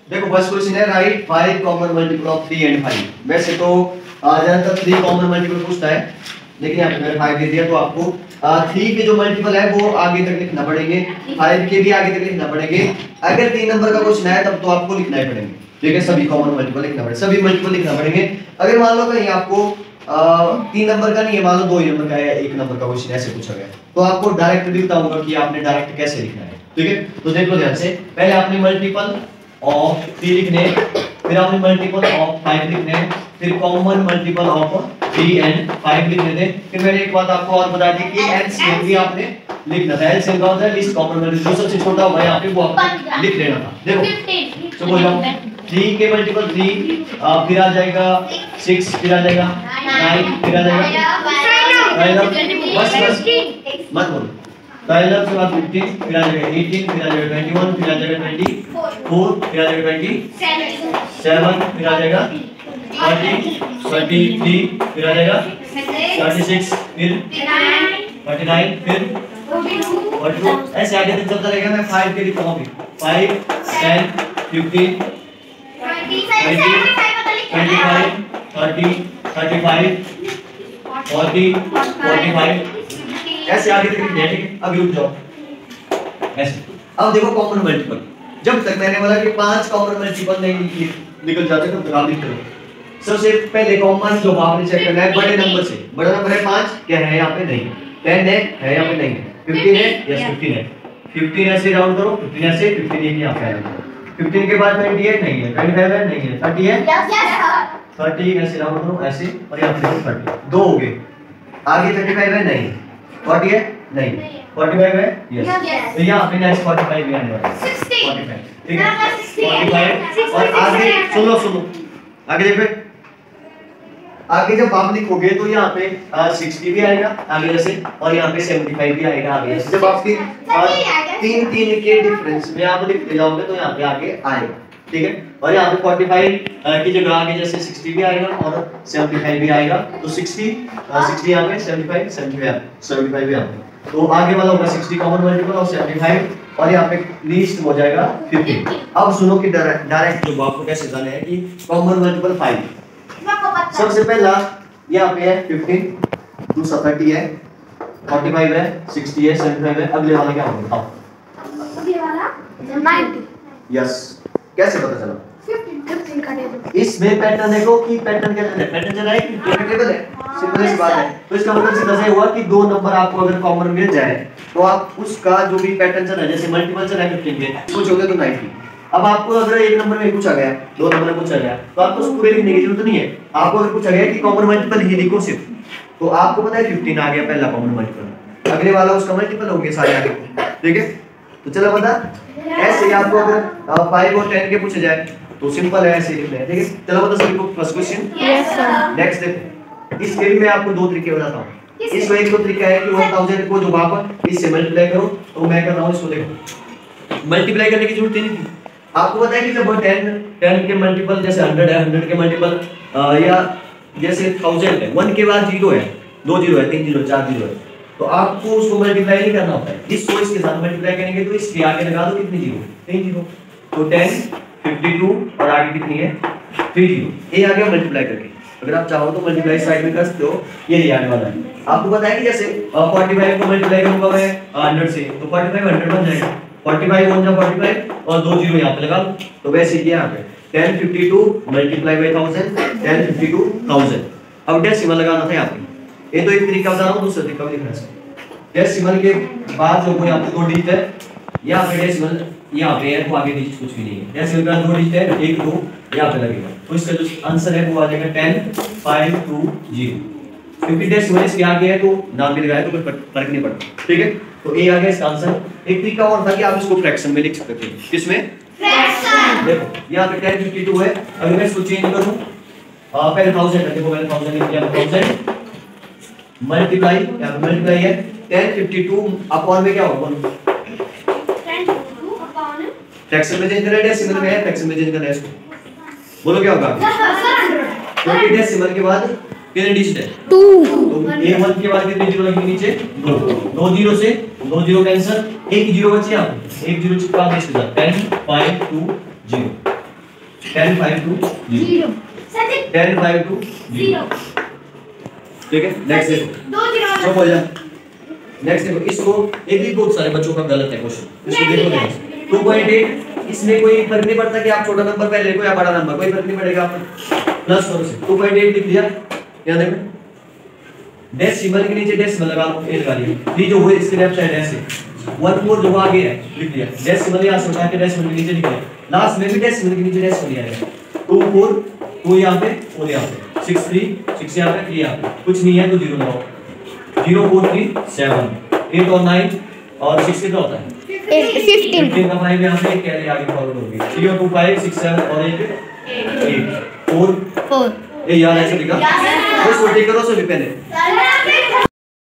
देखो first question है right 5 common multiple of 3 and 5। वैसे तो ज्यादातर 3 कॉमन मल्टीपल पूछता है, लेकिन यहाँ पे मैंने 5 दे दिया, तो आपको 3 के जो मल्टीपल है वो आगे तक लिखना पड़ेंगे, 5 के भी आगे तक लिखना पड़ेंगे। अगर 3 नंबर का क्वेश्चन है तब तो आपको लिखना ही पड़ेंगे, ठीक है, सभी कॉमन मल्टीपल लिखना पड़ेगा, सभी मल्टीपल लिखना पड़ेंगे। अगर मान लो कहीं आपको 3 नंबर का नहीं है, मान लो 2 ही नंबर का है, 1 नंबर का क्वेश्चन ऐसे पूछा गया, तो आपको डायरेक्ट लिखता होगा कि आपने डायरेक्ट कैसे लिखना है, ठीक है। तो देख लो ध्यान से, पहले आपने मल्टीपल ऑफ 3 लिखने, फिर आपने मल्टीपल ऑफ 5 लिखने, फिर कॉमन मल्टीपल ऑफ 3 एंड 5 लिखने थे। फिर मैंने एक बात आपको और बता दी कि एलसीएम भी आपने लिखना था। एलसीएम का होता है लीस्ट कॉमन मल्टीपल, जो सबसे छोटा होगा यहाँ पे वो आपको लिख लेना था। देखो तो बोलो 3 के मल्टीपल 3, फिर आ जाएगा 6, फिर आ जाएगा 9, फिर आ जाएगा बस मत बोलो, पहला के बाद 15, फिर आ जाएगा 18, फिर आ जाएगा 21, फिर आ जाएगा 24, फिर आ जाएगा 27, फिर आ जाएगा 30, 33, फिर आ जाएगा 36, फिर 39, फिर 42, ऐसे आगे तक चलता रहेगा। मैं 5 के लिखता हूँ, 5 10 15 20 25 30 35 40 45, ऐसे आगे तक लिखना है, ठीक है। अब रुक जाओ ऐसे। अब देखो कॉमन मल्टीपल, जब तक मैंने बोला कि 5 कॉमन मल्टीपल नहीं निकल जाते तब तक आप लिख लो। सबसे पहले कॉमन जो आपने चेक करना है बड़े नंबर से, बड़ा नंबर है 5, क्या है यहाँ पे नहीं, 10 है यहाँ पे नहीं, 15 है, यस 15 है, 15 ऐसे राउंड करो, 15 ऐसे, 15 एक यहाँ पे आएगा, 15 के बाद 28 नहीं है, 25 है नहीं है, 30 है, 30 ऐसे राउंड करो ऐसे, और यहाँ पे 30 दो हो गए, आगे 35 है नहीं, 40 है नहीं, 45 है यस, तो यहाँ पे नेक्स्ट 45 भी आने वाला है, 45, ठीक है 45। और आगे सुनो आगे देखो, आगे जब आप लिखोगे तो यहाँ पे 60 भी आएगा आगे जैसे, और यहाँ पे 75 भी आएगा आगे जैसे। जब आपकी 3 के डिफरेंस में आप लिखते जाओगे तो यहाँ पे आगे आएगा, ठीक है। और यहाँ पे 45 की जगह आगे जैसे 60 भी आएगा और 75 भी आएगा, तो 60 यहाँ पे 75 भी आएगा, तो आगे वाला होगा 60 कॉमन मल्टीपल और 75, और यहाँ पे लीस्ट हो जाएगा 50। अब सुनो कि डायरेक्ट जो आपको कैसे जाना है कि कॉमन मल्टीपल 5, सबसे पहला यहाँ पे है 15, दूसरा 30 है, 45 है, 60 है, 75 है, अगले वाला क्या होगा अगले वाला 90, यस। कैसे पता चला? 15 का टेबल, इसमें पैटर्न देखो कि पैटर्न क्या है, पैटर्न चल रहा है कि टेबल है, सिंपल सी बात है। तो इसका मतलब सीधा सा हुआ कि 2 नंबर आपको अगर कॉमन मिल जाए तो आप उसका जो भी पैटर्न चल रहा है, जैसे मल्टीपल चल रहा है 15 के, पूछोगे तो 90। अब आपको अगर 1 नंबर में पूछा गया, 2 नंबर में पूछा गया, तो आपको उसको पूरे लिखने की जरूरत नहीं है। आपको अगर पूछा गया कि कॉमन मल्टीपल ही लिखो सिर्फ, तो आपको पता है 15 आ गया पहला कॉमन मल्टीपल, अगले वाला उसका मल्टीपल होंगे सारे आगे, ठीक है। तो चलो पता, ऐसे ही आपको अगर 5 और 10 के पूछे जाए तो सिंपल है, ऐसे लिखना है, ठीक है। चलो बता सभी को first question, yes sir. Next देखो, इसके भी मैं आपको 2 तरीके बताता हूं। इसमें एक तो तरीका है कि 1000 को जो आप इससे मल्टीप्लाई करो, तो मैं कर रहा हूं इसको, देखो मल्टीप्लाई करने की जरूरत ही नहीं थी। आपको पता है कि जब 10 के मल्टीपल जैसे 100 है, 100 के मल्टीपल या जैसे 1000 है, 1 के बाद 0 है, 2 0 है, 3 0 4 0 है, तो आपको उसको मल्टीप्लाई नहीं करना होता है। इस 100 के साथ मल्टीप्लाई करेंगे तो इसके आगे लगा दो कितनी 0, 3 0, तो 10 52 और आगे कितनी है 3 0, ये आ गया मल्टीप्लाई करके। अगर आप चाहो तो मल्टीप्लाई साइड में कर सकते हो, ये आने वाला है। आपको पता है कि जैसे 45 को मल्टीप्लाई करूंगा मैं 100 से, तो 45 100 बन जाएगा, 45 1 45 और 2 0 यहाँ पे लगा दो, तो वैसे ही यहाँ पे 1052 मल्टीप्लाई बाय 1000, 1052 1000। अब डेसिमल लगाना था यहाँ पे, ये तो एक तरीका बता रहा हूँ, दूसरा तरीका भी दिखा सकता हूँ। डेसिमल के बाद जो यहाँ पे 2 डिजिट है, यहाँ पे डेसिमल यहाँ पे है, वो आगे डिजिट कुछ भी नहीं है, डेसिमल का 2 डिजिट है, 1 2 यहाँ पे लगेगा, तो इसका जो आंसर है वो आ जाएगा 10 5 2 0, क्योंकि डेसिमल इसके आगे है तो नाम भी लगाया तो कोई फर्क नहीं पड़ता, ठीक है। तो ये आ गया इसका आंसर। एक तरीका और था कि आप इसको फ्रैक्शन में लिख सकते थे, किसमें, फ्रैक्शन। देखो यहाँ पे 1052 है, अगर मैं इसको चेंज करूं पहले 1000 है, देखो मैंने 1000 लिख दिया, 1000 मल्टीप्लाई, यहाँ पे मल्टीप्लाई है 1052 अपॉन में क्या होगा, फ्रैक्शन में चेंज करना है, डेसिमल में है, फ्रैक्शन में चेंज करना है, इसको बोलो क्या होगा, क्योंकि डेसिमल के बाद कितने डिजिट है 2, तो A1 के बाद कितने जीरो लगेंगे नीचे 2, 2 0 से 2 0 कैंसिल, एक जीरो बचे, आप एक जीरो चिपका दो इसके साथ 10 5 2 0, 10 5 2 0 10 5 2 0 ठीक है। नेक्स्ट देखो 2 0 चुप हो जा। नेक्स्ट देखो इसको, ये भी बहुत सारे बच्चों का गलत है क्वेश्चन, इसको देखो ध्यान से। 2.8 इसमें कोई फर्क नहीं पड़ता कि आप छोटा नंबर पहले लिखो या बड़ा नंबर, कोई फर्क नहीं पड़ेगा, आप प्लस करो से 2.8 लिख दिया। क्या देखो डेसिमल के नीचे डेसिमल लगा लो, ए लगा लिया, 3 जो हुए इसके लेफ्ट साइड ऐसे 1 4 जो आगे है लिख दिया, डेसिमल यहां से उठा के डेसिमल के नीचे लिख दिया, लास्ट में भी डेसिमल के नीचे डेसिमल आएगा। 2 4 2 यहां पे और यहां पे 6 3 6 यहां पे 3 यहां पे, कुछ नहीं है तो 0 लगाओ। 0 4 3 7 8 और 9 और 6 कितना होता है 15 का 5 यहां पे कैरी आगे फॉरवर्ड होगी। 3 और 2 5 6 7 और 8 4 ये यार ऐसे लिखा, बस वो टिक करो सो पहले।